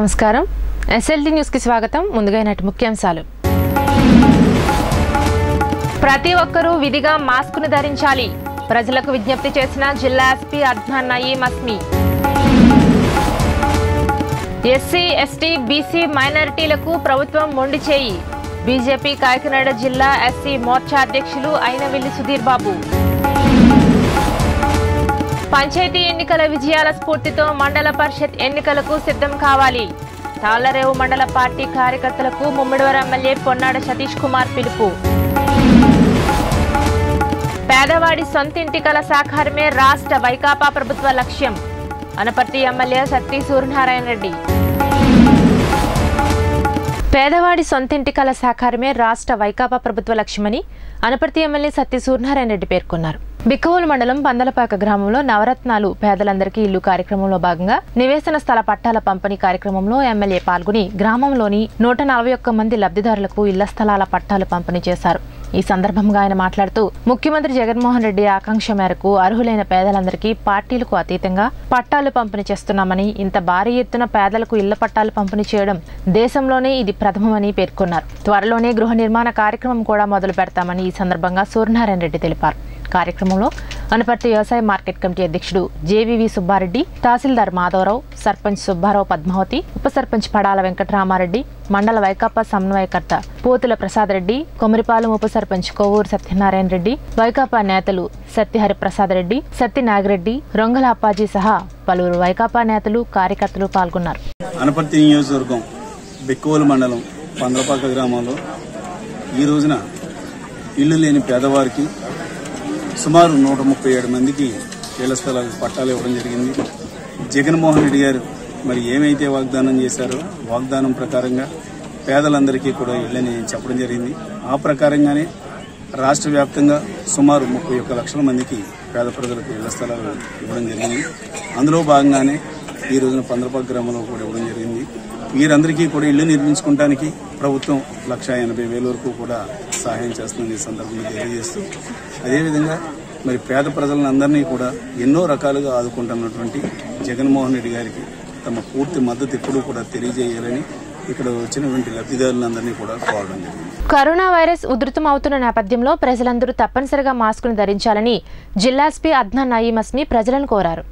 నమస్కారం SLT news కి స్వాగతం ముందుగా నాటి ముఖ్యాంశాలు ప్రతి ఒక్కరూ విధిగా మాస్క్ ను ధరించాలి ప్రజలకు విజ్ఞప్తి చేసిన జిల్లా ఎస్పీ అద్నాన్ నయీం అస్మి ఎస్సీ ఎస్టీ బీసీ మైనారిటీలకు ప్రభుత్వం మొండి చేయి బీజేపీ కాకినాడ జిల్లా ఎస్సీ మోర్చా అధ్యక్షులు అయినవిల్లి సుధీర్ బాబు పంచాయతీ ఎన్నికల విజయాల స్ఫూర్తితో మండల పరిషత్ ఎన్నికలకు సిద్ధం కావాలి తాళ్లరేవు మండల పార్టీ కార్యకర్తలకు ముమ్మిడివరం ఎమ్మెల్యే పొన్నాడ సతీష్ కుమార్ పిలుపు పేదవాడి సొంతింటి కల సాకారమే రాష్ట్ర వైకాపా ప్రభుత్వ లక్ష్యం అనపర్తి ఎమ్మెల్యే సత్తి సూర్యనారాయణ రెడ్డి పేదవాడి సొంతింటి కల సాకారమే రాష్ట్ర వైకాపా ప్రభుత్వ లక్ష్యమని అనపర్తి ఎమ్మెల్యే సత్తి సూర్యనారాయణ రెడ్డి పేర్కొన్నారు. బిక్కవోలు మండలం పందలపాక గ్రామంలో నవరత్నాలు పేదలందరికీ ఇల్లు కార్యక్రమంలో భాగంగా నివేశన స్థల పట్టాల పంపిణీ కార్యక్రమంలో ఎమ్మెల్యే పాల్గొని గ్రామంలోని 141 మంది లబ్ధిదారులకు ఇళ్ల స్థలాల పట్టాలు పంపిణీ చేశారు. ఈ సందర్భంగా ఆయన మాట్లాడుతూ ముఖ్యమంత్రి జగన్మోహన్ రెడ్డి ఆకాంక్ష మేరకు అర్హులైన పేదలందరికీ పార్టీలకు అతీతంగా పట్టాలు పంపిణీ చేస్తున్నామని ఇంత భారీ ఎత్తున పేదలకు ఇళ్ల పట్టాలు పంపిణీ చేయడం దేశంలోనే ఇది ప్రథమమని పేర్కొన్నారు. త్వరలోనే గృహ నిర్మాణ కార్యక్రమం కూడా మొదలు పెడతామని ఈ సందర్భంగా సూర్యనారాయణ రెడ్డి తెలిపారు. కార్యక్రమంలో అనపర్తి వ్యవసాయ మార్కెట్ కమిటీ అధ్యక్షుడు జేవీవి సుబ్బారెడ్డి, తహసీల్దార్ మాధవరావు, సర్పంచ్ సుబ్బారావు పద్మావతి, ఉప సర్పంచ్ పడాల వెంకటరామారెడ్డి, మండల వైకాపా సమన్వయకర్త పోతుల ప్రసాద్ రెడ్డి, కొమరిపాలెం ఉప సర్పంచ్ కొవ్వూరు సత్యనారాయణ రెడ్డి, వైకాపా నేతలు సత్యహరి ప్రసాద్ రెడ్డి, సత్తి నాగిరెడ్డి, రొంగల అప్పాజీ సహా పలువురు వైకాపా నేతలు కార్యకర్తలు పాల్గొన్నారు. అనపర్తి నియోజకవర్గం బిక్కవోలు మండలం పందలపాక గ్రామంలో ఈ రోజున ఇల్లు లేని పేదవారికి సుమారు 137 మందికి ఇళ్ల స్థలాలకు పట్టాలు ఇవ్వడం జరిగింది. జగన్మోహన్ రెడ్డి గారు మరి ఏమైతే వాగ్దానం చేశారో వాగ్దానం ప్రకారంగా పేదలందరికీ కూడా ఇళ్లని చెప్పడం జరిగింది. ఆ ప్రకారంగానే రాష్ట్ర వ్యాప్తంగా సుమారు 31 లక్షల మందికి పేద ప్రజలకు ఇళ్ల స్థలాలు ఇవ్వడం జరిగింది. అందులో భాగంగానే ఈ రోజున పందలపాక గ్రామంలో కూడా ఇవ్వడం జరిగింది. వీరందరికీ కూడా ఇళ్లు నిర్మించుకోవడానికి ప్రభుత్వం 1,80,000 వరకు కూడా సహాయం చేస్తుంది ఈ సందర్భంగా తెలియజేస్తూ, అదేవిధంగా మరి పేద ప్రజలందరినీ కూడా ఎన్నో రకాలుగా ఆదుకుంటున్నటువంటి జగన్మోహన్ రెడ్డి గారికి తమ పూర్తి మద్దతు ఎప్పుడూ కూడా తెలియజేయాలని ఇక్కడ వచ్చినటువంటి లబ్ధిదారులందరినీ కూడా కోరడం జరిగింది. కరోనా వైరస్ ఉధృతం అవుతున్న నేపథ్యంలో ప్రజలందరూ తప్పనిసరిగా మాస్కును ధరించాలని జిల్లా ఎస్పీ అద్నాన్ నయీం అస్మి ప్రజలను కోరారు.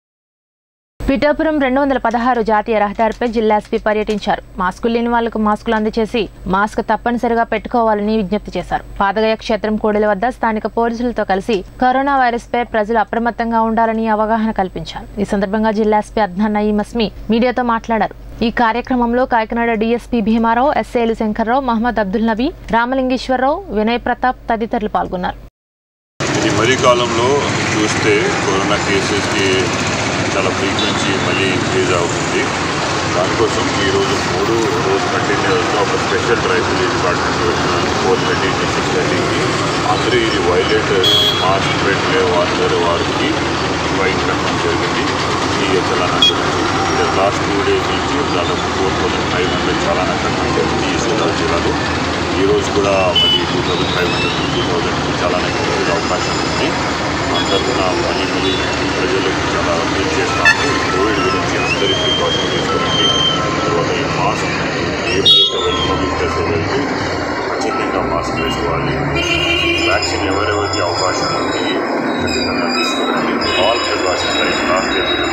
పిఠాపురం 216 జాతీయ రహదారిపై జిల్లా ఎస్పీ పర్యటించారు. మాస్కులు లేని వాళ్లకు మాస్కులు అందజేసి మాస్క్ తప్పనిసరిగా పెట్టుకోవాలని విజ్ఞప్తి చేశారు. పాదగయ క్షేత్రం కూడలి వద్ద స్థానిక పోలీసులతో కలిసి కరోనా వైరస్ పై ప్రజలు అప్రమత్తంగా ఉండాలని అవగాహన కల్పించారు. ఈ సందర్భంగా జిల్లా ఎస్పీ అద్నాన్ నయీం అస్మి మీడియాతో మాట్లాడారు. ఈ కార్యక్రమంలో కాకినాడ డీఎస్పీ భీమారావు, ఎస్ఐలు శంకర్రావు, మహమ్మద్ అబ్దుల్ నబీ, రామలింగేశ్వరరావు, వినయ్ ప్రతాప్ తదితరులు పాల్గొన్నారు. ఈ మధ్య కాలంలో చూస్తే కరోనా కేసెస్కి చాలా ఫ్రీక్వెన్సీ మళ్ళీ ఇంక్రీజ్ అవుతుంది. దానికోసం ఈరోజు 3 రోజు కంటిన్యూస్గా ఒక స్పెషల్ డ్రైవ్ డిపార్ట్మెంట్ వచ్చినాను. 4:30 to 6:30కి అందరూ ఇది వైలేట్ మాస్క్ పెట్టలే వారికి ఇన్వైట్ పెట్టడం జరిగింది. ఈ చలానా లాస్ట్ 2 days నుంచి దాదాపు 4,500 చలానా కట్టడం జరిగింది ఈ సూరాల జిల్లాలో. ఈరోజు కూడా మళ్ళీ 2,500 to 2,000 చలానా కట్టే అవకాశం ఉంది. అందరికీ మళ్ళీ ప్రజలకు చాలా అప్పీల్ చేస్తాము. కోవిడ్ గురించి అందరి ప్రికాషన్ తీసుకోండి. తర్వాత ఈ మాస్క్ పబ్లిక్ ప్లేస్ వెళ్తే ఖచ్చితంగా మాస్క్ వేసుకోవాలి. వ్యాక్సిన్ ఎవరెవరికి అవకాశం ఉంది ఖచ్చితంగా తీసుకోండి. ఆల్ ప్రికాషన్ లైక్ లాస్ట్ ఫ్యూచర్లో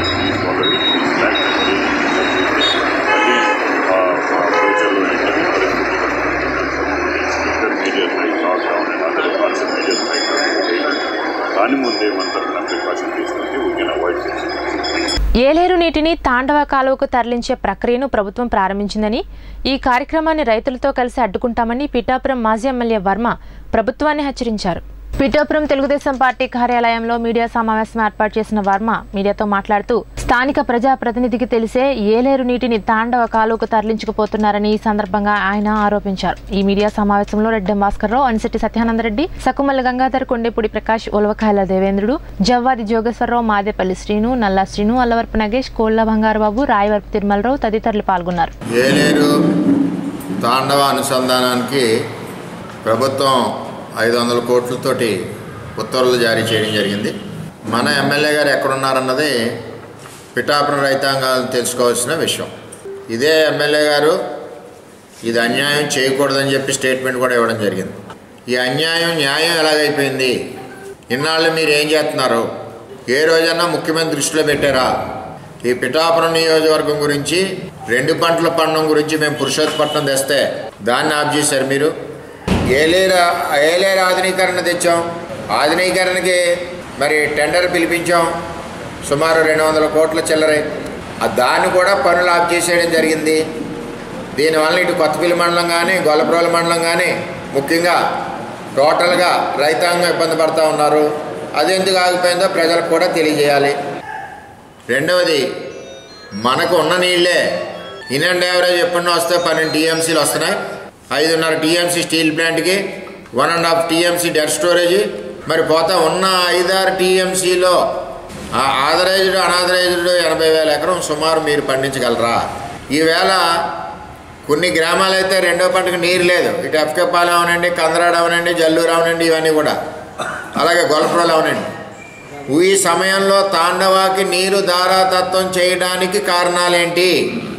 medias like lockdown and other also medias like దాని ముందే మన ప్రికాషన్ తీసుకుంటే వీ కెన్ అవాయిడ్ చేసి. ఏలేరు నీటిని తాండవ కాలువకు తరలించే ప్రక్రియను ప్రభుత్వం ప్రారంభించిందని, ఈ కార్యక్రమాన్ని రైతులతో కలిసి అడ్డుకుంటామని పిఠాపురం మాజీ ఎమ్మెల్యే వర్మ ప్రభుత్వాన్ని హెచ్చరించారు. పిఠాపురం తెలుగుదేశం పార్టీ కార్యాలయంలో మీడియా సమావేశం ఏర్పాటు చేసిన వర్మ మీడియాతో మాట్లాడుతూ స్థానిక ప్రజాప్రతినిధికి తెలిసే ఏలేరు నీటిని తాండవ కాలువకు తరలించుకుపోతున్నారని ఈ సందర్భంగా ఆయన ఆరోపించారు. ఈ మీడియా సమావేశంలో రెడ్డెం భాస్కర్రావు, అనిశెట్టి సత్యానందరెడ్డి, సకుమల్ల గంగాధర్, కొండేపూడి ప్రకాష్, ఉలవకాయల దేవేంద్రుడు, జవ్వాది జోగేశ్వరరావు, మాదేపల్లి శ్రీను, నల్లా శ్రీను, అల్లవరపు నగేష్, కోళ్ల బంగారుబాబు, రాయవరపు తిరుమలరావు తదితరులు పాల్గొన్నారు. ఏలేరు తాండవ అనుసంధానానికి ప్రభుత్వం 500 కోట్లతోటి ఉత్తర్వులు జారీ చేయడం జరిగింది. మన ఎమ్మెల్యే గారు ఎక్కడున్నారన్నది పిఠాపురం రైతాంగాలు తెలుసుకోవాల్సిన విషయం. ఇదే ఎమ్మెల్యే గారు ఇది అన్యాయం చేయకూడదని చెప్పి స్టేట్మెంట్ కూడా ఇవ్వడం జరిగింది. ఈ అన్యాయం న్యాయం ఎలాగైపోయింది? ఇన్నాళ్ళు మీరు ఏం చేస్తున్నారు? ఏ రోజన్నా ముఖ్యమంత్రి దృష్టిలో పెట్టారా? ఈ పిఠాపురం నియోజకవర్గం గురించి 2 పంటల పండం గురించి మేము పురుషోత్పట్నం తెస్తే దాన్ని ఆఫ్ చేశారు మీరు. ఏలేరు ఆధునీకరణ తెచ్చాం, ఆధునీకరణకి మరి టెండర్ పిలిపించాం, సుమారు 200 కోట్ల చిల్లరే. దాన్ని కూడా పనులు ఆఫ్ చేసేయడం జరిగింది. దీనివల్ల ఇటు కొత్తపల్లి మండలం కానీ గొల్లప్రోల మండలం కానీ ముఖ్యంగా టోటల్గా రైతాంగం ఇబ్బంది పడుతూ ఉన్నారు. అదెందుకు ఆగిపోయిందో ప్రజలకు కూడా తెలియజేయాలి. రెండవది, మనకు ఉన్న నీళ్ళే ఇన్ అండ్ యావరేజ్ ఎప్పుడన్నా వస్తే 12 టీఎంసీలు వస్తున్నాయి. 5.5 టీఎంసీ స్టీల్ ప్లాంట్కి, 1.5 టీఎంసీ డెడ్ స్టోరేజ్. మరి పోతా ఉన్న 5-6 టీఎంసీలో ఆథరైజ్డ్ అనాథరైజ్డ్ 80,000 ఎకరం సుమారు మీరు పండించగలరా? ఈవేళ కొన్ని గ్రామాలైతే 2వ పంటకు నీరు లేదు. ఇటు ఎఫ్కేపాలెం అవనండి, కందరాడు అవనండి, జల్లూరు అవనండి, ఇవన్నీ కూడా అలాగే గొల్లప్రోలు అవనండి. ఈ సమయంలో తాండవాకి నీరు ధారాతత్వం చేయడానికి కారణాలేంటి?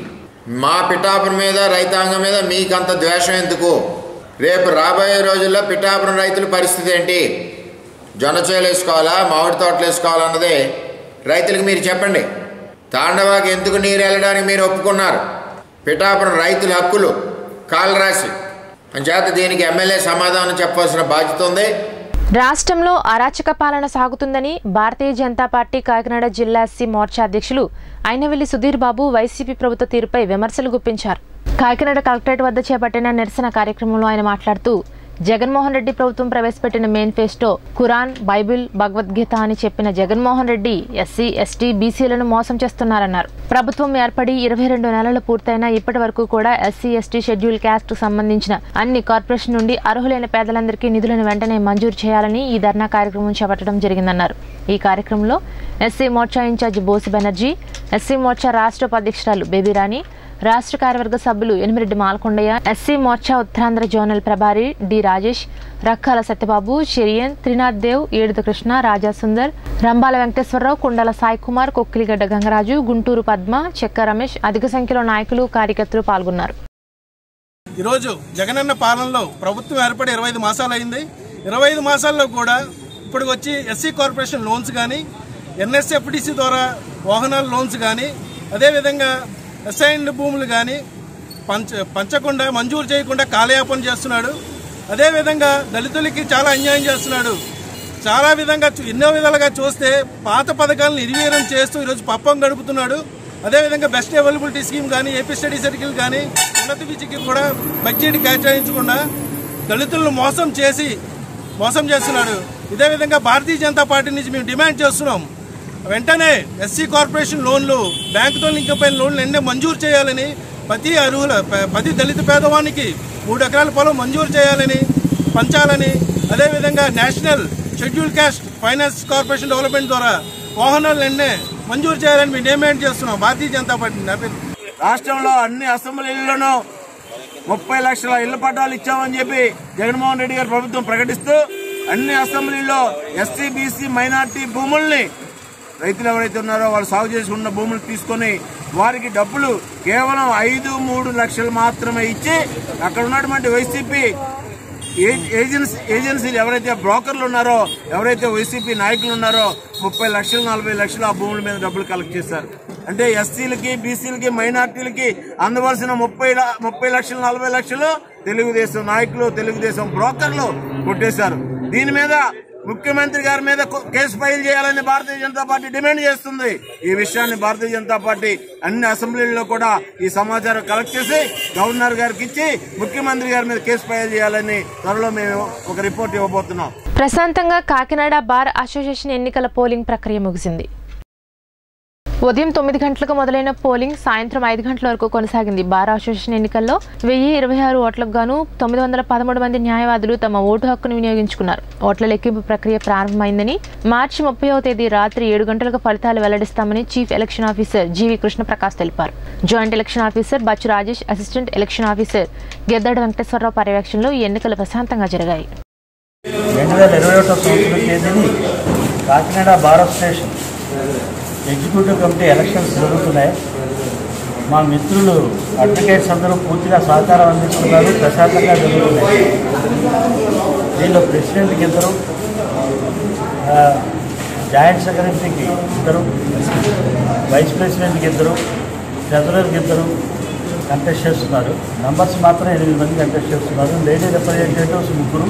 మా పిఠాపురం మీద రైతాంగం మీద మీకంత ద్వేషం ఎందుకు? రేపు రాబోయే రోజుల్లో పిఠాపురం రైతుల పరిస్థితి ఏంటి? జొన్న చేలు వేసుకోవాలా, మామిడి తోటలు వేసుకోవాలన్నది రైతులకు మీరు చెప్పండి. తాండవాకి ఎందుకు నీరు వెళ్ళడానికి మీరు ఒప్పుకున్నారు? పిఠాపురం రైతుల హక్కులు కాలరాశి అంచేత దీనికి ఎమ్మెల్యే సమాధానం చెప్పాల్సిన బాధ్యత ఉంది. రాష్ట్రంలో అరాచక పాలన సాగుతుందని భారతీయ జనతా పార్టీ కాకినాడ జిల్లా ఎస్సీ మోర్చా అధ్యక్షులు అయినవెల్లి సుధీర్ బాబు వైసీపీ ప్రభుత్వ తీరుపై విమర్శలు గుప్పించారు. కాకినాడ కలెక్టరేట్ వద్ద చేపట్టిన నిరసన కార్యక్రమంలో ఆయన మాట్లాడుతూ జగన్మోహన్ రెడ్డి ప్రభుత్వం ప్రవేశపెట్టిన మేనిఫెస్టో ఖురాన్, బైబిల్, భగవద్గీత అని చెప్పిన జగన్మోహన్ రెడ్డి ఎస్సీ, ఎస్టీ, బీసీలను మోసం చేస్తున్నారన్నారు. ప్రభుత్వం ఏర్పడి 22 నెలలు పూర్తయినా ఇప్పటి వరకు కూడా ఎస్సీ, ఎస్టీ, షెడ్యూల్ క్యాస్ట్ సంబంధించిన అన్ని కార్పొరేషన్ నుండి అర్హులైన పేదలందరికీ నిధులను వెంటనే మంజూరు చేయాలని ఈ ధర్నా కార్యక్రమం చేపట్టడం జరిగిందన్నారు. ఈ కార్యక్రమంలో ఎస్సీ మోర్చా ఇన్ఛార్జి బోసి బెనర్జీ, ఎస్సీ మోర్చా రాష్ట్ర ఉపాధ్యక్షురాలు బేబీరాణి, రాష్ట్ర కార్యవర్గ సభ్యులు ఎనిమిరెడ్డి మాల్కొండయ్య, ఎస్సీ మోర్చా ఉత్తరాంధ్ర జోనల్ ప్రభారి డి రాజేష్, రక్కాల సత్యబాబు, షెరియన్, త్రినాథ్ దేవ్, ఏడుద కృష్ణ, రాజా సుందర్, రంబాల వెంకటేశ్వరరావు, కుండల సాయి కుమార్, కొక్కిలిగడ్డ గంగరాజు, గుంటూరు పద్మ, చెక్క రమేష్ అధిక సంఖ్యలో నాయకులు, కార్యకర్తలు పాల్గొన్నారు. ఈరోజు జగనన్న పాలనలో ప్రభుత్వం ఏర్పడి 25 మాసాలు అయింది. 25 మాసాల్లో కూడా ఇప్పటికి వచ్చి ఎస్సీ కార్పొరేషన్ లోన్స్ కానీ, ఎన్ఎస్ఎఫ్డిసి ద్వారా వాహనాల లోన్స్ కానీ, అదేవిధంగా అసైన్డ్ భూములు కానీ పంచకుండా మంజూరు చేయకుండా కాలయాపన చేస్తున్నాడు. అదేవిధంగా దళితులకి చాలా అన్యాయం చేస్తున్నాడు. చాలా విధంగా ఎన్నో విధాలుగా చూస్తే పాత పథకాలను నిర్వీర్యం చేస్తూ ఈరోజు పప్పం గడుపుతున్నాడు. అదేవిధంగా బెస్ట్ అవైలబిలిటీ స్కీమ్ కానీ, ఏపీ స్టడీ సర్కిల్ కానీ, ఉన్నత విద్యకి కూడా బడ్జెట్ కేటాయించకుండా దళితులను మోసం చేస్తున్నాడు. ఇదే విధంగా భారతీయ జనతా పార్టీ నుంచి మేము డిమాండ్ చేస్తున్నాం, వెంటనే ఎస్సీ కార్పొరేషన్ లోన్లు, బ్యాంకుతో లింకపోయిన లోన్లు ఎన్నో మంజూరు చేయాలని, ప్రతి దళిత పేదవానికి 3 ఎకరాల పొలం మంజూరు చేయాలని, పంచాలని, అదేవిధంగా national schedule caste finance corporation development ద్వారా వాహనాలు ఎన్నే మంజూరు చేయాలని మేము డిమాండ్ చేస్తున్నాం భారతీయ జనతా పార్టీ. రాష్ట్రంలో అన్ని అసెంబ్లీల్లోనూ 30 లక్షల ఇళ్ల పట్టాలు ఇచ్చామని చెప్పి జగన్మోహన్ రెడ్డి గారు ప్రభుత్వం ప్రకటిస్తూ అన్ని అసెంబ్లీల్లో ఎస్సీ, బీసీ, మైనార్టీ భూముల్ని రైతులు ఎవరైతే ఉన్నారో వాళ్ళు సాగు చేసుకున్న భూములు తీసుకొని వారికి డబ్బులు కేవలం 5-3 లక్షలు మాత్రమే ఇచ్చి అక్కడ ఉన్నటువంటి వైసీపీ ఏజెన్సీలు ఎవరైతే బ్రోకర్లు ఉన్నారో, ఎవరైతే వైసీపీ నాయకులు ఉన్నారో 30 లక్షలు 40 లక్షలు ఆ భూముల మీద డబ్బులు కలెక్ట్ చేశారు. అంటే ఎస్సీలకి, బీసీలకి, మైనార్టీలకి అందవలసిన 30 లక్షలు 40 లక్షలు తెలుగుదేశం నాయకులు, తెలుగుదేశం బ్రోకర్లు కొట్టేశారు. దీని మీద ముఖ్యమంత్రి గారి మీద కేసు ఫైల్ చేయాలని భారతీయ జనతా పార్టీ డిమాండ్ చేస్తుంది. ఈ విషయాన్ని భారతీయ జనతా పార్టీ అన్ని అసెంబ్లీల్లో కూడా ఈ సమాచారం కలెక్ట్ చేసి గవర్నర్ గారికి ఇచ్చి ముఖ్యమంత్రి గారి మీద కేసు ఫైల్ చేయాలని త్వరలో మేము ఒక రిపోర్ట్ ఇవ్వబోతున్నాం. ప్రశాంతంగా కాకినాడ బార్ అసోసియేషన్ ఎన్నికల పోలింగ్ ప్రక్రియ ముగిసింది. ఉదయం 9 గంటలకు మొదలైన పోలింగ్ సాయంత్రం 5 గంటల వరకు కొనసాగింది. బార్ అసోసియేషన్ ఎన్నికల్లో 1026 ఓట్లకు గాను 913 మంది న్యాయవాదులు తమ ఓటు హక్కును వినియోగించుకున్నారు. ఓట్ల లెక్కింపు ప్రక్రియ ప్రారంభమైందని, మార్చి 30వ తేదీ రాత్రి 7 గంటలకు ఫలితాలు వెల్లడిస్తామని chief election officer GV Krishnaprakash తెలిపారు. Joint election officer Bachchu Rajesh, assistant election officer Geddada Venkateswararao పర్యవేక్షణలో ఈ ఎన్నికలు ప్రశాంతంగా జరిగాయి. 2021 సంవత్సరం తేదీని Kakinada bar association executive committee elections జరుగుతున్నాయి. మా మిత్రులు అడ్వకేట్స్ అందరూ పూర్తిగా సహకారం అందిస్తున్నారు, ప్రశాంతంగా జరుగుతున్నాయి. దీనిలో ప్రెసిడెంట్కి ఇద్దరు, జాయింట్ సెక్రటరీకి ఇద్దరు, వైస్ ప్రెసిడెంట్కి ఇద్దరు, ట్రెజరర్కి ఇద్దరు కంటెస్ట్ చేస్తున్నారు. నంబర్స్ మాత్రం 8 మంది కంటెస్ట్ చేస్తున్నారు. లేడీ రిప్రజెంటేటివ్స్ 3,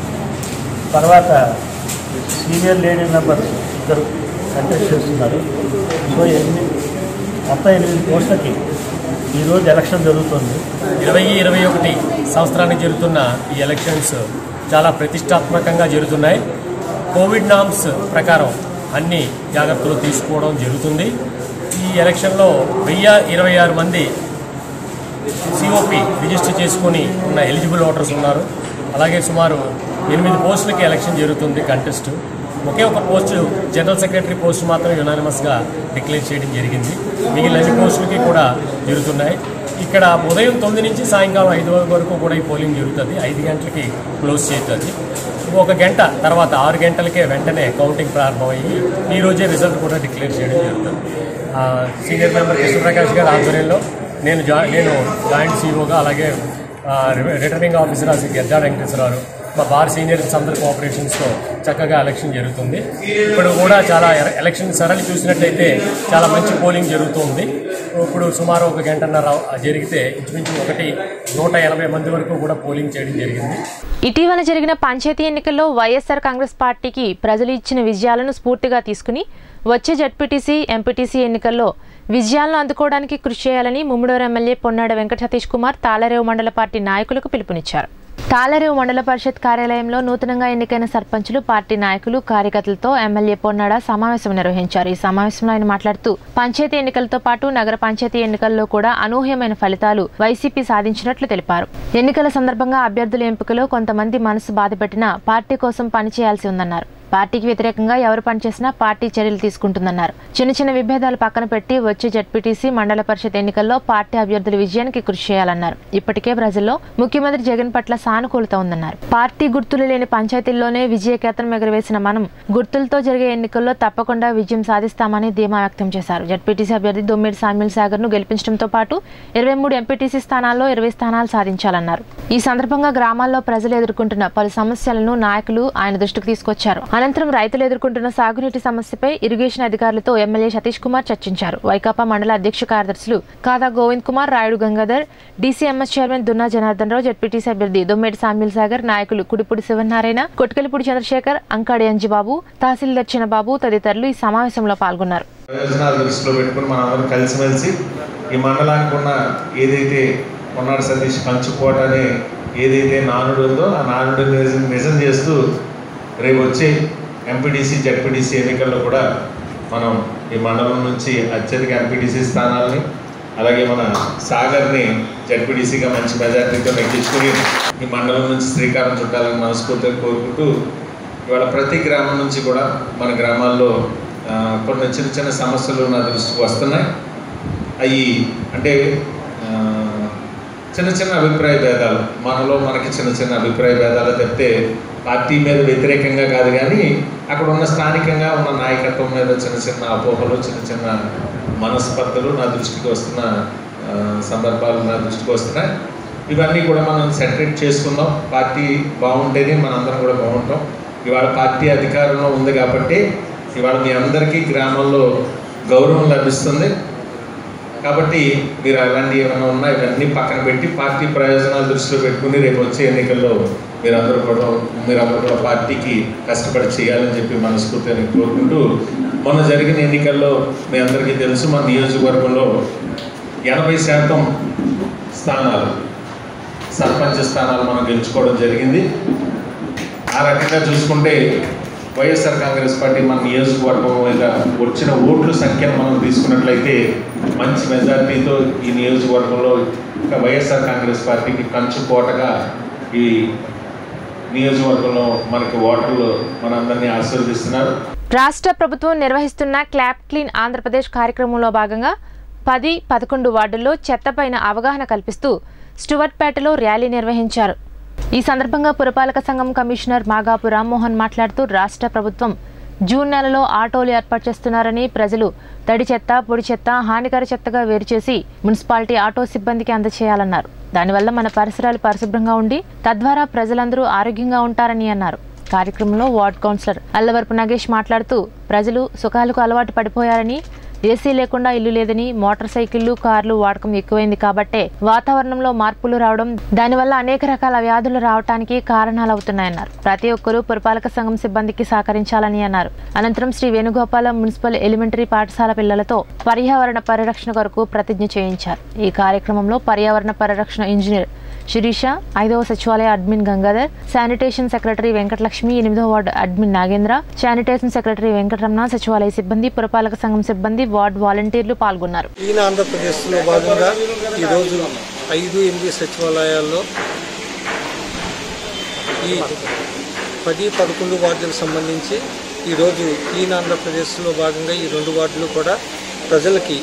తర్వాత సీనియర్ లేడీ మెంబర్స్ 2 కంటెస్ట్ చేస్తున్నారు. సో మొత్తం 8 పోస్టులకి ఈరోజు ఎలక్షన్ జరుగుతుంది. 2021 సంవత్సరానికి జరుగుతున్న ఈ ఎలక్షన్స్ చాలా ప్రతిష్టాత్మకంగా జరుగుతున్నాయి. కోవిడ్ నామ్స్ ప్రకారం అన్ని జాగ్రత్తలు తీసుకోవడం జరుగుతుంది. ఈ ఎలక్షన్లో 1026 మంది సిఓపి రిజిస్టర్ చేసుకొని ఉన్న ఎలిజిబుల్ ఓటర్స్ ఉన్నారు. అలాగే సుమారు 8 పోస్టులకి ఎలక్షన్ జరుగుతుంది కంటెస్ట్. ఒకే ఒక పోస్టు జనరల్ సెక్రటరీ పోస్టు మాత్రం యునానిమస్గా డిక్లేర్ చేయడం జరిగింది. మిగిలిన అన్ని పోస్టులకి కూడా జరుగుతున్నాయి. ఇక్కడ ఉదయం 9 నుంచి సాయంకాలం 5 వరకు కూడా ఈ పోలింగ్ జరుగుతుంది. 5 గంటలకి క్లోజ్ చేస్తుంది. 1 గంట తర్వాత 6 గంటలకే వెంటనే కౌంటింగ్ ప్రారంభమయ్యి ఈరోజే రిజల్ట్ కూడా డిక్లేర్ చేయడం జరుగుతుంది. సీనియర్ మెంబర్ కృష్ణప్రకాష్ గారి ఆధ్వర్యంలో నేను జాయింట్ సిఇఓగా, అలాగే రిటర్నింగ్ ఆఫీసర్ గెద్దాడ వెంకటేశ్వరరావు, మా బార్ సీనియర్స్ అందరి కోఆపరేషన్స్తో చక్కగా ఎలక్షన్ జరుగుతుంది. ఇప్పుడు కూడా చాలా ఎలక్షన్ సరళి చూసినట్లయితే చాలా మంచి పోలింగ్ జరుగుతుంది. ఇప్పుడు సుమారు 1 గంటన్నర జరిగితే ఇంచుమించు 180 మంది వరకు కూడా పోలింగ్ చేయడం జరిగింది. ఇటీవల జరిగిన పంచాయతీ ఎన్నికల్లో వైఎస్ఆర్ కాంగ్రెస్ పార్టీకి ప్రజలు ఇచ్చిన విజయాలను స్ఫూర్తిగా తీసుకుని వచ్చే జడ్పీటీసీ, ఎంపీటీసీ ఎన్నికల్లో విజయాలను అందుకోవడానికి కృషి చేయాలని ముమ్మడూరు ఎమ్మెల్యే పొన్నాడ వెంకట సతీష్ కుమార్ తాళరేవు మండల పార్టీ నాయకులకు పిలుపునిచ్చారు. తాళరేవు మండల పరిషత్ కార్యాలయంలో నూతనంగా ఎన్నికైన సర్పంచులు, పార్టీ నాయకులు, కార్యకర్తలతో ఎమ్మెల్యే పొన్నాడ సమావేశం నిర్వహించారు. ఈ సమావేశంలో ఆయన మాట్లాడుతూ పంచాయతీ ఎన్నికలతో పాటు నగర పంచాయతీ ఎన్నికల్లో కూడా అనూహ్యమైన ఫలితాలు వైసీపీ సాధించినట్లు తెలిపారు. ఎన్నికల సందర్భంగా అభ్యర్థుల ఎంపికలో కొంతమంది మనసు బాధపెట్టినా పార్టీ కోసం పనిచేయాల్సి ఉందన్నారు. పార్టీకి వ్యతిరేకంగా ఎవరు పనిచేసినా పార్టీ చర్యలు తీసుకుంటుందన్నారు. చిన్న విభేదాలు పక్కన పెట్టి వచ్చే జడ్పీటీసీ, మండల పరిషత్ ఎన్నికల్లో పార్టీ అభ్యర్థుల విజయానికి కృషి చేయాలన్నారు. ఇప్పటికే ప్రజల్లో ముఖ్యమంత్రి జగన్ పట్ల సానుకూలత ఉందన్నారు. పార్టీ గుర్తులు లేని పంచాయతీల్లోనే విజయకేతనం ఎగురవేసిన మనం గుర్తులతో జరిగే ఎన్నికల్లో తప్పకుండా విజయం సాధిస్తామని ధీమా వ్యక్తం చేశారు. జడ్పీటీసీ అభ్యర్థి దొమ్మిడి సామ్యుల్ సాగర్ ను గెలిపించడంతో పాటు 23 ఎంపీటీసీ స్థానాల్లో 20 స్థానాలు సాధించాలన్నారు. ఈ సందర్భంగా గ్రామాల్లో ప్రజలు ఎదుర్కొంటున్న పలు సమస్యలను నాయకులు ఆయన దృష్టికి తీసుకొచ్చారు. అనంతరం రైతులు ఎదుర్కొంటున్న సాగునీటి సమస్యపై ఇరిగేషన్ అధికారులతో ఎమ్మెల్యే సతీష్ కుమార్ చర్చించారు. వైకాపా మండల అధ్యక్ష కార్యదర్శులు Kada Govind Kumar, Rayudu Gangadhar, DCMS chairman Dunna Janardhan Rao, ZPTC అభ్యర్థి దొమ్మేటి సామ్యుల్ సాగర్, నాయకులు కుడిపూడి శివనారాయణ, కొట్కలిపూడి చంద్రశేఖర్, అంకాడి అంజిబాబు, తహసీల్దార్ చిన్నబాబు తదితరులు ఈ సమావేశంలో పాల్గొన్నారు. ఈ మండలానికి ఉన్న ఏదైతే పొన్నాడ సతీష్ పంచుకోట అనే ఏదైతే నానుడు ఉందో ఆ నానుడిని నిజం చేస్తూ రేపు వచ్చే ఎంపీటీసీ, జడ్పీటీసీ ఎన్నికల్లో కూడా మనం ఈ మండలం నుంచి అత్యధిక ఎంపీటీసీ స్థానాలని, అలాగే మన సాగర్ని జడ్పీటీసీగా మంచి మెజార్టీతో నెగ్గించుకుని ఈ మండలం నుంచి శ్రీకారం చుట్టాలని మనస్ఫూర్తిగా కోరుకుంటూ, ఇవాళ ప్రతి గ్రామం నుంచి కూడా మన గ్రామాల్లో కొన్ని చిన్న సమస్యలు నా దృష్టికి వస్తున్నాయి. అవి అంటే చిన్న అభిప్రాయ భేదాలు, మనకి చిన్న అభిప్రాయ భేదాలు తప్పితే పార్టీ మీద వ్యతిరేకంగా కాదు, కానీ అక్కడ ఉన్న స్థానికంగా ఉన్న నాయకత్వం మీద చిన్న అపోహలు, చిన్న మనస్పర్ధలు నా దృష్టికి వస్తున్న సందర్భాలు నా దృష్టికి వస్తున్నాయి. ఇవన్నీ కూడా మనం సెటరేట్ చేసుకుందాం. పార్టీ బాగుంటేనే మనందరం కూడా బాగుంటాం. ఇవాళ పార్టీ అధికారంలో ఉంది కాబట్టి ఇవాళ మీ అందరికీ గ్రామంలో గౌరవం లభిస్తుంది. కాబట్టి మీరు అలాంటి ఏమైనా ఉన్నా ఇవన్నీ పక్కన పెట్టి పార్టీ ప్రయోజనాలు దృష్టిలో పెట్టుకుని రేపు వచ్చే ఎన్నికల్లో మీరందరూ కూడా పార్టీకి కష్టపడి చేయాలని చెప్పి మనస్ఫూర్తిగా కోరుకుంటూ, మొన్న జరిగిన ఎన్నికల్లో మీ అందరికీ తెలుసు మన నియోజకవర్గంలో 80% స్థానాలు సర్పంచ్ స్థానాలు మనం గెలుచుకోవడం జరిగింది. ఆ రకంగా చూసుకుంటే వైఎస్ఆర్ కాంగ్రెస్ పార్టీ మన నియోజకవర్గం మీద వచ్చిన ఓట్ల సంఖ్యను మనం తీసుకున్నట్లయితే మంచి మెజార్టీతో ఈ నియోజకవర్గంలో వైఎస్ఆర్ కాంగ్రెస్ పార్టీకి కంచుకోటగా ఈ నియోజకవర్గంలో మనకి ఓటర్లు మనందరినీ ఆశీర్వదిస్తున్నారు. రాష్ట్ర ప్రభుత్వం నిర్వహిస్తున్న క్లాప్ క్లీన్ ఆంధ్రప్రదేశ్ కార్యక్రమంలో భాగంగా 10, 11 వార్డుల్లో చెత్తపైన అవగాహన కల్పిస్తూ స్టువర్ట్పేటలో ర్యాలీ నిర్వహించారు. ఈ సందర్భంగా పురపాలక సంఘం కమిషనర్ మాగాపు రామ్మోహన్ మాట్లాడుతూ రాష్ట్ర ప్రభుత్వం జూన్ నెలలో ఆటోలు ఏర్పాటు చేస్తున్నారని, ప్రజలు తడి చెత్త, పొడి చెత్త హానికర చెత్తగా వేరు చేసి మున్సిపాలిటీ ఆటో సిబ్బందికి అందజేయాలన్నారు. దానివల్ల మన పరిసరాలు పరిశుభ్రంగా ఉండి తద్వారా ప్రజలందరూ ఆరోగ్యంగా ఉంటారని అన్నారు. కార్యక్రమంలో వార్డ్ కౌన్సిలర్ అల్లవరపు నగేష్ మాట్లాడుతూ ప్రజలు సుఖాలకు అలవాటు పడిపోయారని, ఏసీ లేకుండా ఇల్లు లేదని, మోటార్ సైకిళ్లు, కార్లు వాడకం ఎక్కువైంది కాబట్టే వాతావరణంలో మార్పులు రావడం, దానివల్ల అనేక రకాల వ్యాధులు రావడానికి కారణాలవుతున్నాయన్నారు. ప్రతి ఒక్కరూ పురపాలక సంఘం సిబ్బందికి సహకరించాలని అన్నారు. అనంతరం శ్రీ వేణుగోపాల మున్సిపల్ ఎలిమెంటరీ పాఠశాల పిల్లలతో పర్యావరణ పరిరక్షణ కొరకు ప్రతిజ్ఞ చేయించారు. ఈ కార్యక్రమంలో పర్యావరణ పరిరక్షణ ఇంజనీర్ శిరీష, 5వ సచివాలయ admin Gangadhar, sanitation secretary Venkatalakshmi, 8వ ward admin Nagendra, sanitation secretary Venkataramana, సచివాలయ సిబ్బంది, పురపాలక సంఘం సిబ్బంది, వార్డు వాలంటీర్లు పాల్గొన్నారు. ఆంధ్రప్రదేశ్లో భాగంగా ఈరోజు 5-8 సచివాలయాల్లో ఈ 10-11 వార్డులకు సంబంధించి ఈరోజు క్లీన్ ఆంధ్రప్రదేశ్లో భాగంగా ఈ 2 వార్డులు కూడా ప్రజలకి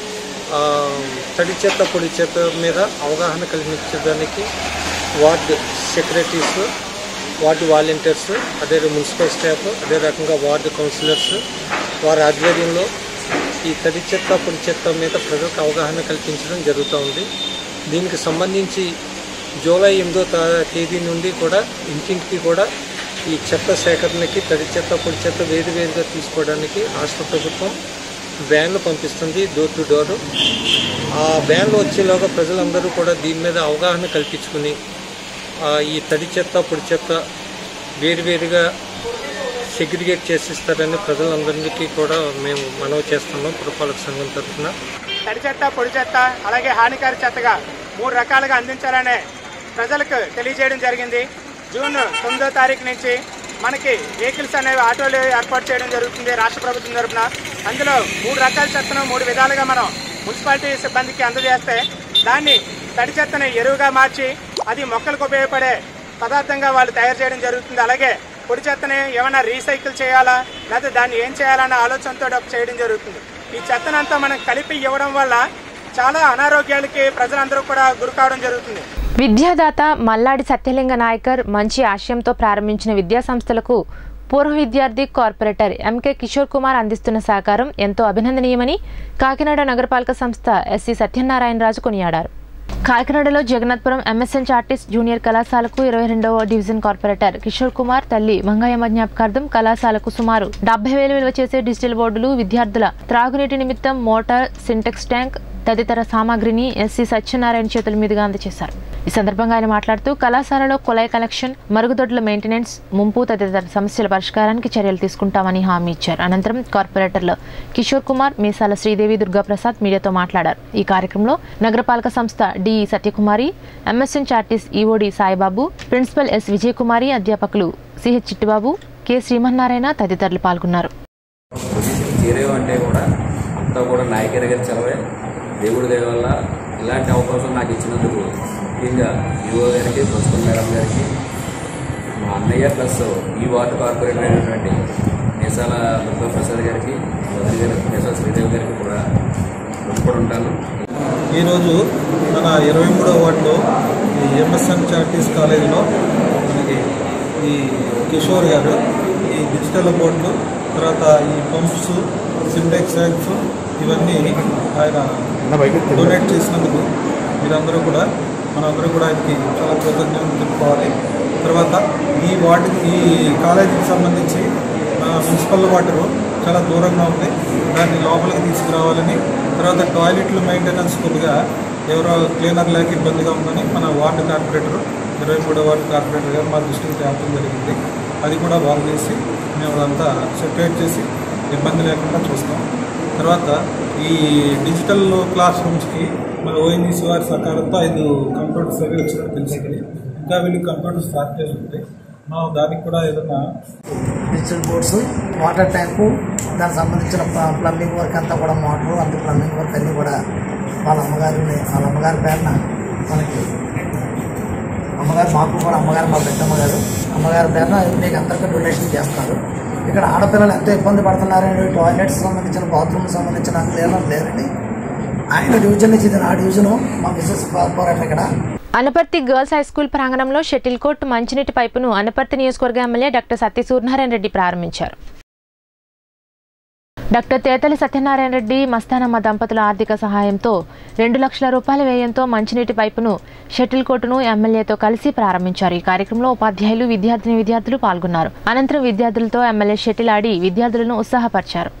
తడి చెత్త, పొడి చెత్త మీద అవగాహన కల్పించడానికి వార్డు సెక్రటరీస్, వార్డు వాలంటీర్స్, అదే మున్సిపల్ స్టాఫ్, అదే రకంగా వార్డు కౌన్సిలర్స్ వారి ఆధ్వర్యంలో ఈ తడి చెత్త, పొడి చెత్త మీద ప్రజలకు అవగాహన కల్పించడం జరుగుతూ ఉంది. దీనికి సంబంధించి జూలై 8వ తేదీ నుండి కూడా ఇంటింటికి కూడా ఈ చెత్త సేకరణకి, తడి చెత్త, పొడి చెత్త వేరువేరుగా తీసుకోవడానికి రాష్ట్ర ప్రభుత్వం వ్యాన్లు పంపిస్తుంది, డోర్ టు డోర్. ఆ వ్యాన్లు వచ్చేలాగా ప్రజలందరూ కూడా దీని మీద అవగాహన కల్పించుకుని ఈ తడి చెత్త, పొడి చెత్త వేరువేరుగా సెగ్రిగేట్ చేసిస్తారని ప్రజలందరికీ కూడా మేము మనవి చేస్తున్నాం. పురపాలక సంఘం తరఫున తడి చెత్త, పొడి చెత్త అలాగే హానికార చెత్తగా 3 రకాలుగా అందించాలనే ప్రజలకు తెలియజేయడం జరిగింది. జూన్ 9వ తారీఖు నుంచి మనకి వెహికల్స్ అనేవి ఆటోలు ఏర్పాటు చేయడం జరుగుతుంది రాష్ట్ర ప్రభుత్వం తరఫున. అందులో 3 రకాల చెత్తను 3 విధాలుగా మనం మున్సిపాలిటీ సిబ్బందికి అందజేస్తే దాన్ని తడి చెత్తని ఎరువుగా మార్చి అది మొక్కలకు ఉపయోగపడే పదార్థంగా వాళ్ళు తయారు చేయడం జరుగుతుంది. అలాగే పొడి చెత్తని ఏమైనా రీసైకిల్ చేయాలా లేకపోతే దాన్ని ఏం చేయాలన్న ఆలోచనతో చేయడం జరుగుతుంది. ఈ చెత్తనంతా మనం కలిపి ఇవ్వడం వల్ల చాలా అనారోగ్యాలకి ప్రజలందరూ కూడా గురి కావడం జరుగుతుంది. విద్యాదాత మల్లాడి సత్యలింగ నాయకర్ మంచి ఆశయంతో ప్రారంభించిన విద్యా సంస్థలకు పూర్వ విద్యార్థి కార్పొరేటర్ ఎంకే కిషోర్ కుమార్ అందిస్తున్న సహకారం ఎంతో అభినందనీయమని కాకినాడ నగరపాలక సంస్థ ఎస్సీ సత్యనారాయణరాజు కొనియాడారు. కాకినాడలో జగన్నాథపురం ఎంఎస్ఎన్ ఆర్టిస్ట్ జూనియర్ కళాశాలకు 22వ డివిజన్ కార్పొరేటర్ కిషోర్ కుమార్ తల్లి మంగయ్యమ్మ జ్ఞాపకార్థం కళాశాలకు సుమారు 70,000 విలువ చేసే డిజిటల్ బోర్డులు, విద్యార్థుల త్రాగునీటి నిమిత్తం మోటార్, సింటెక్స్ ట్యాంక్ తదితర సామాగ్రిని ఎస్సీ సత్యనారాయణ చేతుల మీదుగా అందజేశారు. ఈ సందర్భంగా ఆయన మాట్లాడుతూ కళాశాలలో కుళాయి కలెక్షన్, మరుగుదొడ్ల మెయింటెనెన్స్, ముంపు తదితర సమస్యల పరిష్కారానికి చర్యలు తీసుకుంటామని హామీ ఇచ్చారు. అనంతరం కార్పొరేటర్లు కిషోర్ కుమార్, మీసాల శ్రీదేవి, దుర్గాప్రసాద్ మీడియాతో మాట్లాడారు. ఈ కార్యక్రమంలో నగరపాలక సంస్థ D Satyakumari, MSN charities EOD Saibabu, principal S Vijayakumari, అధ్యాపకులు సిహెచ్ చిట్టిబాబు, కె శ్రీమన్నారాయణ తదితరులు పాల్గొన్నారు. నాయకర్ గారి చలవే, దేవుడి దయ వల్ల ఇలాంటి అవకాశం నాకు ఇచ్చినందుకు ముఖ్యంగా ఈఓ గారికి, ప్రిన్సిపల్ మేడం గారికి, మా అన్నయ్య ప్లస్ ఈ వార్డు కార్పొరేటర్ అయినటువంటి మీసాల దుర్గాప్రసాద్ గారికి, వదిలి గారి మీసాల శ్రీదేవి గారికి కూడా రుణపడి ఉంటాను. ఈరోజు మన 23వ వార్డులో ఈ ఎంఎస్ఎన్ చారిటీస్ కాలేజీలో మనకి ఈ కిషోర్ గారు ఈ డిజిటల్ బోర్డులు, తర్వాత ఈ పంప్స్, సింటెక్స్ ట్యాంక్స్ ఇవన్నీ ఆయన డొనేట్ చేసినందుకు మీరందరూ కూడా మనందరూ కూడా ఆయనకి చాలా కృతజ్ఞతలు చెప్పుకోవాలి. తర్వాత ఈ వార్డుకి, ఈ కాలేజీకి సంబంధించి మున్సిపల్ వాటర్ చాలా దూరంగా ఉంది, దాన్ని లోపలికి తీసుకురావాలని, తర్వాత టాయిలెట్లు మెయింటెనెన్స్ కొద్దిగా ఎవరో క్లీనర్ లేక ఇబ్బందిగా ఉందని మన వార్డు కార్పొరేటర్, 23వ వార్డు కార్పొరేటర్ గారు మా దృష్టికి తేవడం జరిగింది. అది కూడా బాగు చేసి మేము అదంతా సెపరేట్ చేసి ఇబ్బంది లేకుండా చూస్తాం. తర్వాత ఈ డిజిటల్ క్లాస్ రూమ్స్కి మన ఓఎన్జీసీ వారి సహకారంతో 5 కంప్యూటర్స్ అవి వచ్చినట్టు తెలిసింది. ఇంకా వీళ్ళు కంప్యూటర్ స్టార్ట్ చేసి ఉంటాయి. మనం దానికి కూడా ఏదైనా డిజిటల్ బోర్డ్స్, వాటర్ ట్యాంకు, దానికి సంబంధించిన ప్లంబింగ్ వర్క్ అంతా కూడా మోటారు, అంత ప్లంబింగ్ వర్క్ అన్నీ కూడా వాళ్ళ అమ్మగారి పేరున మనకి అమ్మగారు, మాకు కూడా అమ్మగారు, మా పెద్దమ్మగారు అమ్మగారి పేరున మీకు అందరికీ డొనేషన్ చేస్తారు. ఇక్కడ ఆడపిల్లలు ఎంతో ఇబ్బంది పడుతున్నారండి. టాయిలెట్స్ సంబంధించిన, బాత్రూమ్ సంబంధించిన క్లీనర్ లేరండి. ఆయన డివిజన్ నుంచి ఇది నా డివిజను, మా బిజినెస్ కార్పొరేటర్ ఇక్కడ. అనపర్తి గర్ల్స్ హై స్కూల్ ప్రాంగణంలో షటిల్ కోర్టు, మంచినీటి పైపును అనపర్తి నియోజకవర్గ ఎమ్మెల్యే డాక్టర్ సత్యసూర్యనారాయణ రెడ్డి ప్రారంభించారు. డాక్టర్ తేతలి సత్యనారాయణ రెడ్డి మస్తానమ్మ దంపతుల ఆర్థిక సహాయంతో 2 లక్షల రూపాయల వ్యయంతో మంచినీటి పైపును షటిల్ కోర్టును ఎమ్మెల్యేతో కలిసి ప్రారంభించారు. ఈ కార్యక్రమంలో ఉపాధ్యాయులు, విద్యార్థులు పాల్గొన్నారు. అనంతరం విద్యార్థులతో ఎమ్మెల్యే షటిల్ ఆడి విద్యార్థులను ఉత్సాహపరిచారు.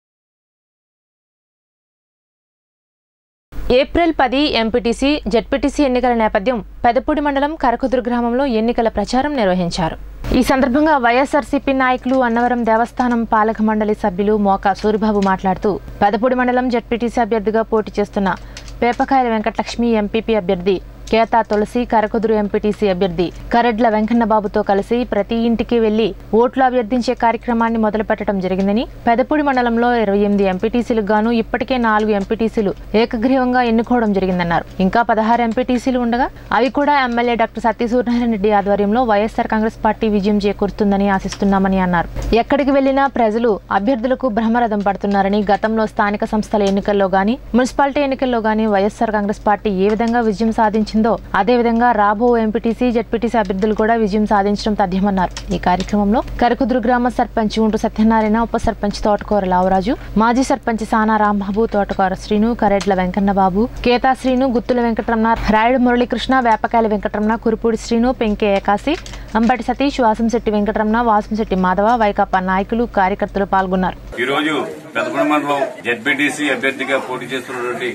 ఏప్రిల్ 10 ఎంపీటీసీ, జెడ్పీటీసీ ఎన్నికల నేపథ్యం పెదపూడి మండలం కరకుదురు గ్రామంలో ఎన్నికల ప్రచారం నిర్వహించారు. ఈ సందర్భంగా వైఎస్ఆర్సీపీ నాయకులు, అన్నవరం దేవస్థానం పాలక మండలి సభ్యులు మోకా సూరిబాబు మాట్లాడుతూ పెదపూడి మండలం జెడ్పీటీసీ అభ్యర్థిగా పోటీ చేస్తున్న పేపకాయల వెంకటలక్ష్మి, ఎంపీపీ అభ్యర్థి కేతా తులసి, కరకుదురు ఎంపీటీసీ అభ్యర్థి కరెడ్ల వెంకన్నబాబుతో కలిసి ప్రతి ఇంటికి వెళ్లి ఓట్లు అభ్యర్థించే కార్యక్రమాన్ని మొదలుపెట్టడం జరిగిందని, పెదపూడి మండలంలో 28 ఎంపీటీసీలకు గాను ఇప్పటికే 4 ఎంపీటీసీలు ఏకగ్రీవంగా ఎన్నుకోవడం జరిగిందన్నారు. ఇంకా 16 ఎంపీటీసీలు ఉండగా అవి కూడా ఎమ్మెల్యే డాక్టర్ సత్యసూర్యనారాయణ రెడ్డి ఆధ్వర్యంలో వైఎస్ఆర్ కాంగ్రెస్ పార్టీ విజయం చేకూరుతుందని ఆశిస్తున్నామని అన్నారు. ఎక్కడికి వెళ్లినా ప్రజలు అభ్యర్థులకు బ్రహ్మరథం పడుతున్నారని, గతంలో స్థానిక సంస్థల ఎన్నికల్లో గానీ, మున్సిపాలిటీ ఎన్నికల్లో గానీ వైఎస్ఆర్ కాంగ్రెస్ పార్టీ ఏ విధంగా విజయం సాధించింది అదేవిధంగా రాబో ఎంపీటీసీ, జెడ్పీటీసీ అభ్యర్థులు కూడా విజయం సాధించడం తథ్యమన్నారు. ఈ కార్యక్రమంలో కరకుదురు గ్రామ సర్పంచ్ ఉంటు సత్యనారాయణ, ఉప సర్పంచ్ తోటకూర లావరాజు, మాజీ సర్పంచ్ సానా రాంబాబు, తోటకూర శ్రీను, కరెడ్ల వెంకన్నబాబు, కేతా శ్రీను, గుత్తుల వెంకటరమణ, రాయుడు మురళీకృష్ణ, వేపకాయల వెంకటరమణ, కురుపూడి శ్రీను, పెంకే ఏకాశి, అంబటి సతీష్, వాసంశెట్టి వెంకటరమణ, వాసంశెట్టి మాధవ, వైకాపా నాయకులు, కార్యకర్తలు పాల్గొన్నారు. ఈ రోజు పెదపూడి మండలం జెడ్పీటీసీ అభ్యర్థిగా పోటీ చేస్తున్నటువంటి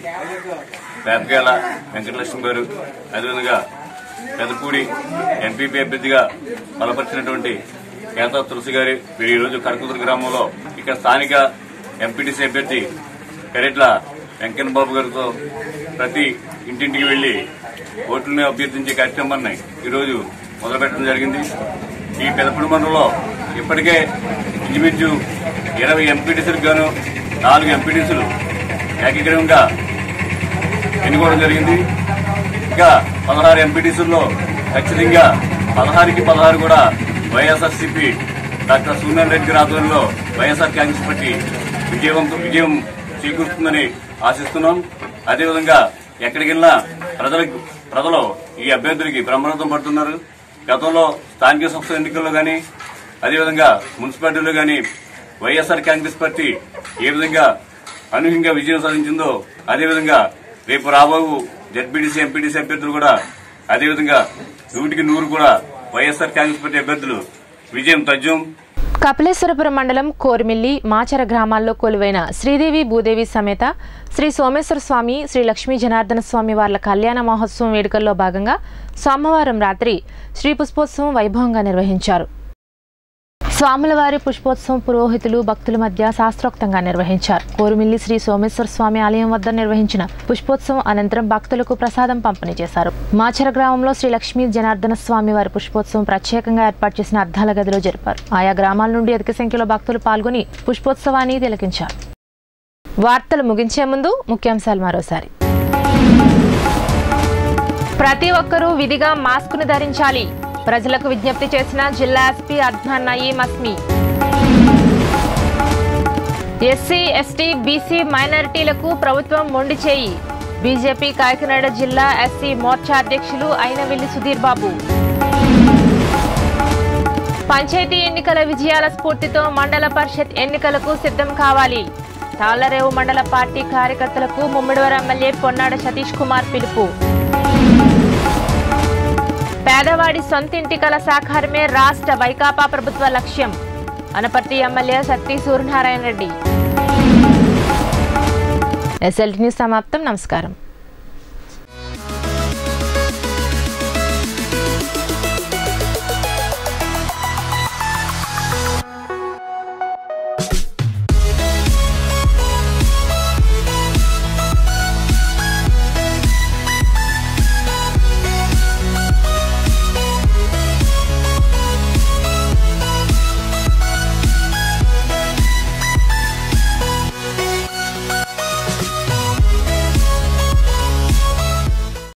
పేపకాయల వెంకటలక్ష్మి గారు, అదేవిధంగా పెదపూడి ఎంపీపీ అభ్యర్థిగా బలపరిచినటువంటి కేతా తులసి గారి వీరు ఈ రోజు కరకుదురు గ్రామంలో ఇక్కడ స్థానిక ఎంపీటీసీ అభ్యర్థి కరెడ్ల వెంకన్నబాబు గారితో ప్రతి ఇంటింటికి వెళ్లి ఓట్లను అభ్యర్థించే కార్యక్రమాన్ని ఈరోజు మొదలుపెట్టడం జరిగింది. ఈ పెదపూడి మండలంలో ఇప్పటికే ఇంచుమించు 20 ఎంపీటీసీలకు గాను 4 ఎంపీటీసీలు ఏకగ్రీవంగా ఎన్నుకోవడం జరిగింది. ఇంకా 16 ఎంపీటీసీల్లో ఖచ్చితంగా 16కి 16 కూడా వైఎస్ఆర్సీపీ డాక్టర్ సూర్యనారాయణ రెడ్డి గారి ఆధ్వర్యంలో వైఎస్ఆర్ కాంగ్రెస్ పార్టీ విజయం చేకూరుతుందని ఆశిస్తున్నాం. అదేవిధంగా ఎక్కడికి వెళ్ళినా ప్రజలు ఈ అభ్యర్థులకి బ్రహ్మరథం పడుతున్నారు. గతంలో స్థానిక సంస్థల ఎన్నికల్లో గానీ, అదేవిధంగా మున్సిపాలిటీలో గానీ వైఎస్ఆర్ కాంగ్రెస్ పార్టీ ఏ విధంగా అనూహ్యంగా విజయం సాధించిందో అదేవిధంగా రేపు రాబోవు జెడ్పీటీసీ, ఎంపీటీసీ అభ్యర్థులు కూడా అదేవిధంగా 100కి 100 కూడా వైఎస్ఆర్ కాంగ్రెస్ పార్టీ అభ్యర్థులు విజయం తథ్యం. కపిలేశ్వరపురం మండలం కోరిమిల్లి, మాచర గ్రామాల్లో కొలువైన శ్రీదేవి, భూదేవి సమేత శ్రీ సోమేశ్వర స్వామి, శ్రీ లక్ష్మీ జనార్దన స్వామి వార్ల కళ్యాణ మహోత్సవం వేడుకల్లో భాగంగా సోమవారం రాత్రి శ్రీ పుష్పోత్సవం వైభవంగా నిర్వహించారు. స్వాముల వారి పుష్పోత్సవం పురోహితులు, భక్తుల మధ్య శాస్త్రోక్తంగా నిర్వహించారు. కోరుమిల్లి శ్రీ సోమేశ్వర స్వామి ఆలయం వద్ద నిర్వహించిన పుష్పోత్సవం అనంతరం భక్తులకు ప్రసాదం పంపిణీ చేశారు. మాచర గ్రామంలో శ్రీ లక్ష్మీ జనార్దన స్వామి వారి పుష్పోత్సవం ప్రత్యేకంగా ఏర్పాటు చేసిన అద్దాల గదిలో జరిపారు. ఆయా గ్రామాల నుండి అధిక సంఖ్యలో భక్తులు పాల్గొని పుష్పోత్సవాన్ని తిలకించారు. వార్తలు ముగించే ముందు ముఖ్యాంశాలు మరోసారి. ప్రతి ఒక్కరూ విధిగా మాస్కును ధరించాలి. ప్రజలకు విజ్ఞప్తి చేసిన జిల్లా ఎస్పీ అద్నాన్ నయీం అస్మి. ఎస్సీ, ఎస్టీ, బీసీ మైనారిటీలకు ప్రభుత్వం మొండి చేయి. బీజేపీ కాకినాడ జిల్లా ఎస్సీ మోర్చా అధ్యక్షులు అయినవిల్లి సుధీర్ బాబు. పంచాయతీ ఎన్నికల విజయాల స్ఫూర్తితో మండల పరిషత్ ఎన్నికలకు సిద్ధం కావాలి. తాళ్లరేవు మండల పార్టీ కార్యకర్తలకు ముమ్మిడివరం ఎమ్మెల్యే పొన్నాడ సతీష్ కుమార్ పిలుపు. పేదవాడి సొంతింటి కల సాకారమే రాష్ట్ర వైకాపా ప్రభుత్వ లక్ష్యం. Anaparthi MLA Satyasuryanarayana Reddy. SLT news సమాప్తం. నమస్కారం.